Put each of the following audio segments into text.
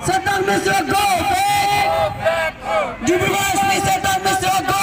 Setang Misra go back. Dibrugarh SP Setang Misra go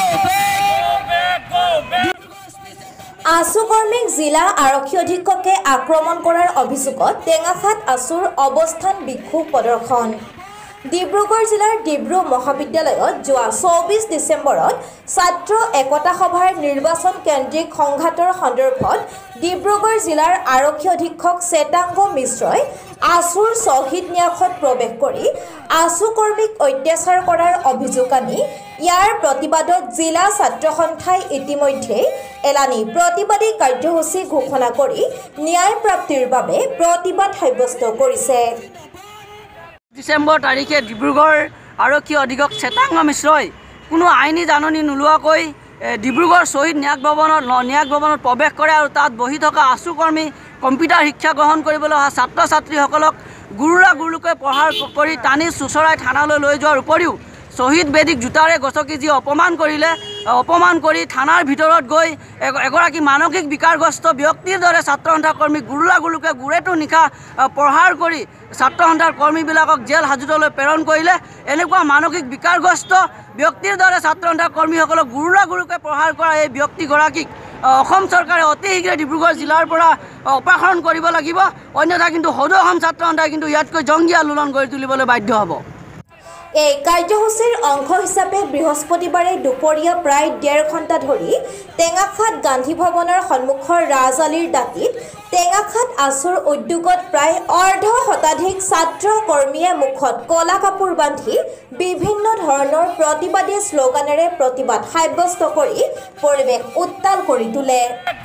back. आसु कर्मिक जिला आरक्षी अधीक्षके आक्रमण करार अभियोगत टेंगाखात आसुर अवस्थान विक्षोभ प्रदर्शन डिब्रुगढ़ जिलार डिब्रू महाविद्यालयत जोआ 24 डिसेम्बरत छात्र एकता सभार निर्वाचन केन्द्रिक संघातर सन्दर्भत डिब्रुगढ़ जिलार आरक्षी अधीक्षक शेतांग मिश्रय आसुर शहीद न्यासत प्रवेश करी आसु कर्मिक अत्याचार करार अभियोग आनी यार प्रतिबादत जिला छात्र सन्थाय इतिमध्ये एलानी प्रतिबादी कार्यसूची घोषणा करी न्याय प्राप्तिर बारे प्रतिबाद साब्यस्त करिছে। डिसेम्बर तारिखे डिब्रुगढ़ आरक्षी अधीक्षक शेतांग मिश्रय कोनो आईनी जाननी नोलोवाকৈ डिब्रुगढ़ शहीद न्याय भवনত प्रवेश करे और तक बहि थका आसुकर्मी कम्पिउटार शिक्षा ग्रहण কৰিবলৈ অহা ছাত্ৰ ছাত্ৰীসকলক গুৰুকে প্ৰহাৰ কৰি টানি চুচৰাই থানালৈ লৈ যোৱাৰ উপৰিও শহীদ বেদিক জোতাৰে গছকি যি অপমান কৰি থানাৰ ভিতৰত গৈ এগৰাকী মানসিক বিকাৰগ্ৰস্ত ব্যক্তিৰ দৰে ছাত্ৰ সন্থাৰ কৰ্মী গুৰুকে গুৰেটো নিশা প্ৰহাৰ কৰি ছাত্ৰ সন্থাৰ কৰ্মীবিলাকক জেল হাজতলৈ প্ৰেৰণ কৰিলে। এনেকুৱা মানসিক বিকাৰগ্ৰস্ত ব্যক্তিৰ দৰে ছাত্ৰ সন্থাৰ কৰ্মীসকলক গুৰুকে প্ৰহাৰ কৰা এই ব্যক্তিগৰাকীক অসম চৰকাৰে অতি শীঘ্ৰে ডিব্ৰুগড় জিলাৰ পৰা অপসাৰণ কৰিব লাগিব, অন্যথা কিন্তু সদৌ অসম ছাত্ৰ সন্থাই কিন্তু ইয়াতকৈ জংগী আন্দোলন গঢ়ি তুলিবলৈ বাধ্য হ'ব। এই কাৰ্যসূচীৰ অংশ হিচাপে বৃহস্পতিবাৰে দুপৰীয়া প্ৰায় 1.5 ঘণ্টা ধৰি টেঙাখাত গান্ধী ভৱনৰ সন্মুখৰ ৰাজআলিৰ দাঁতিত টেঙাখাত আছুৰ উদ্যোগত প্ৰায় অৰ্ধ শতাধিক ছাত্ৰ কৰ্মীয়ে মুখত কলা কাপোৰ বান্ধি বিভিন্ন ধৰণৰ প্ৰতিবাদী শ্লোগানেৰে প্ৰতিবাদ সাব্যস্ত কৰি পৰিৱেশ উত্তাল কৰি তোলে।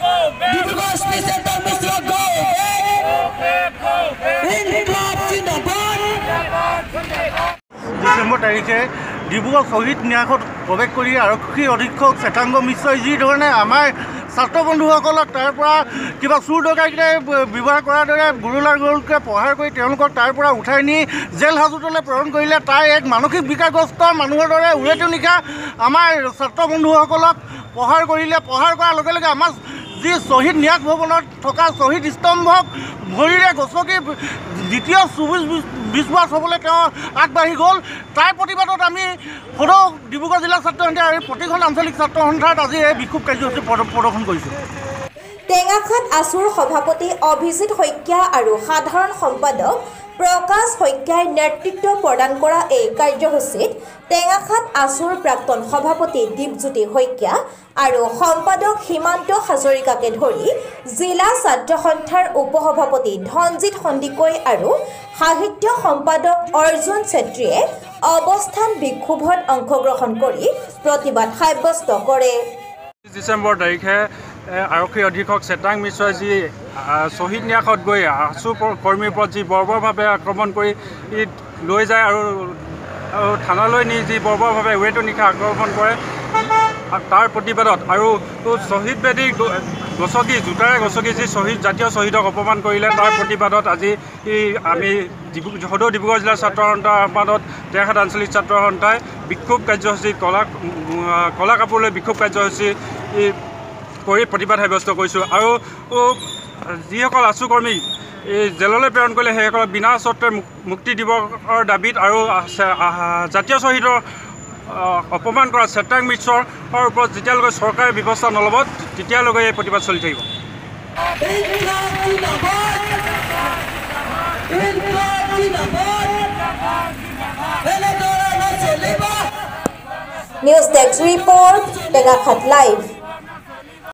डिसेम्बर तारिखे डिब्रुगढ़ शहीद न्यासत प्रवेश कर आरक्षी अधीक्षक शेतांग मिश्रय जी धरणे आमार छात्र बंधुसकलक तार পৰা किबा चुर डकाइते व्यवहार करार दरे गुरुके प्रहार कर तार পৰা उठाई नी जेल हाजतले प्रेरण करिले तार एक मानसिक विकारग्रस्त मानुहर दरे उरेटो निशा आमार छात्र बंधुसकलक प्रहार करिले। प्रहार करार लगे लगे आमार जी शहीद न्यास भवনত थका शहीद स्तम्भक भरिरे गसकी द्वितीय 20 वर्ष हबले आगबाढ़ी गल। तार प्रतिबादत आमी सदৌ डिब्रुगढ़ जिला छात्र सन्थाय और प्रतिखन आंचलिक छात्र सन्थात आज এই বিক্ষোভ কাৰ্যসূচী প্ৰদৰ্শন কৰিছোঁ। টেঙাখাত আছুৰ সভাপতি অভিজিত শইকীয়া আৰু সাধাৰণ সম্পাদক প্ৰকাশ শইকীয়াই নেতৃত্ব প্ৰদান কৰা এই কাৰ্যসূচীত টেঙাখাত আছুৰ প্ৰাক্তন সভাপতি দীপজ্যোতি শইকীয়া আৰু সম্পাদক সীমান্ত হাজৰিকাকে ধৰি জিলা ছাত্ৰ সন্থাৰ উপসভাপতি ধনজিত সন্দিকৈ আৰু সাহিত্য সম্পাদক অৰ্জুন চেত্ৰীয়ে অৱস্থান বিক্ষোভত অংশগ্ৰহণ কৰি প্ৰতিবাদ সাব্যস্ত কৰে। डिसेम्बर तारिखे आरक्षी अधीक्षक शेतांग मिश्रय जी शहीद न्यासत गई आसु कर्मीर पर जी बर्बरभावे आक्रमण कर लै जाए और थानाলৈ नी जी बर्बरभावे उरेटो निशा आक्रमण करे तार प्रतिबादत और शहीद बेदी गसकी जूतारे गसकी जी शहीद जातीय शहीदक अपमान करिले तार प्रतिबादत আজি आमी सदৌ डिब्रुगढ़ जिला छात्र सन्थार आह्वाনত টেঙাখাত आंचलिक छात्र सन्थाय विक्षोभ कार्यसूची कला कापोर विक्षोभ कार्यसूची कर प्रतिबाद साब्यस्त करिছোঁ। और যিসকল আছুকৰ্মী जेलলৈ प्रेरण करिले সেইসকলক बिना शर्ते मुक्ति दिবৰ दाबीत और जातीय शहीदर अपमान কৰা शेतांग मिश्ৰৰ ওপৰত যেতিয়ালৈকে চৰকাৰে ব্যৱস্থা নল'ব তেতিয়ালৈকে এই প্ৰতিবাদ চলি থাকিব। News Desk Report, टेंगाखात Live।